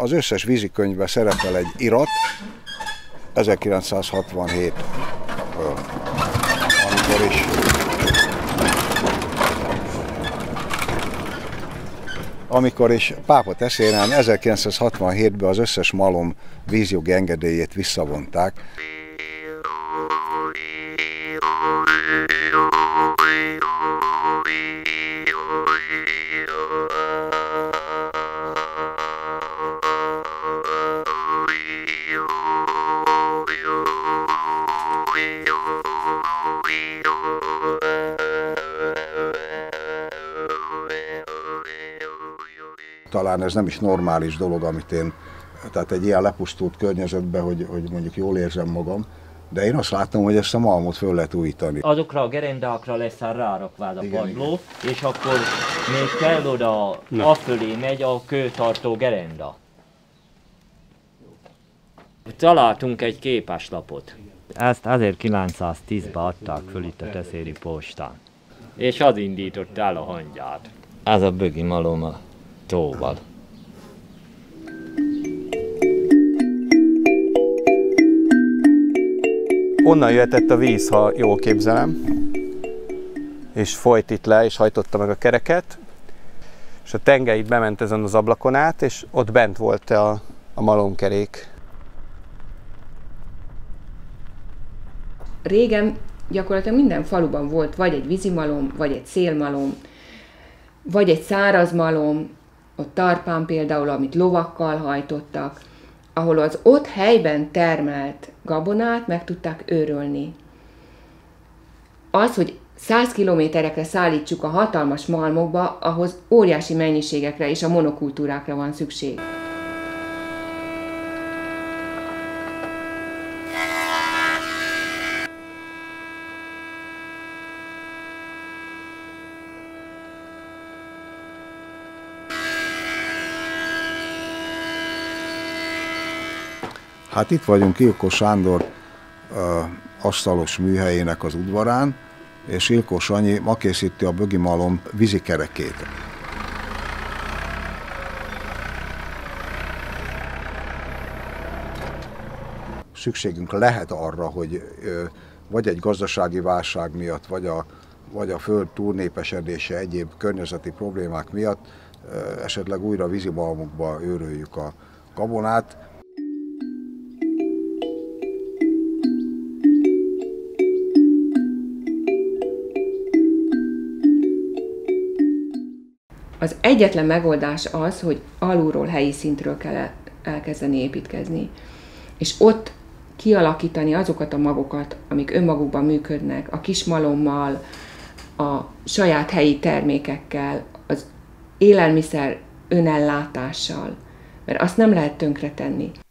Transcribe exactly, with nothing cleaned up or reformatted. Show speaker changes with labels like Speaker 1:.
Speaker 1: az összes vízikönyvben szerepel egy irat, ezerkilencszázhatvanhét, amikor is amikor is pápa teszélen ezerkilencszázhatvanhétben az összes malom vízjogi engedélyét visszavonták. Talán ez nem is normális dolog, amit én, tehát egy ilyen lepusztult környezetben, hogy, hogy mondjuk jól érzem magam, de én azt látom, hogy ezt a malmot föl lehet újítani.
Speaker 2: Azokra a gerendákra lesz rárakva a padló, és akkor még kell oda, afölé megy a kőtartó gerenda. Találtunk egy képeslapot. Ezt ezerkilencszáztízben adták föl itt a Teszéri postán. És az indított el a hangyát. Ez a bögi malom a tóval.
Speaker 3: Onnan jöhetett a víz, ha jól képzelem, és folyt itt le, és hajtotta meg a kereket, és a tengely itt bement ezen az ablakon át, és ott bent volt a, a malomkerék.
Speaker 4: Régen gyakorlatilag minden faluban volt vagy egy vízimalom, vagy egy szélmalom, vagy egy szárazmalom, ott Tarpán például, amit lovakkal hajtottak, ahol az ott helyben termelt gabonát meg tudták őrölni. Az, hogy száz kilométerekre szállítsuk a hatalmas malmokba, ahhoz óriási mennyiségekre és a monokultúrákra van szükség.
Speaker 1: Hát itt vagyunk Ilkó Sándor uh, asztalos műhelyének az udvarán, és Ilkó Sanyi ma készíti a bögi malom vízikerekét. Szükségünk lehet arra, hogy uh, vagy egy gazdasági válság miatt, vagy a, vagy a föld túlnépesedése, egyéb környezeti problémák miatt uh, esetleg újra vízimalmokba őröljük a gabonát.
Speaker 4: Az egyetlen megoldás az, hogy alulról, helyi szintről kell elkezdeni építkezni, és ott kialakítani azokat a magokat, amik önmagukban működnek, a kismalommal, a saját helyi termékekkel, az élelmiszer önellátással, mert azt nem lehet tönkretenni.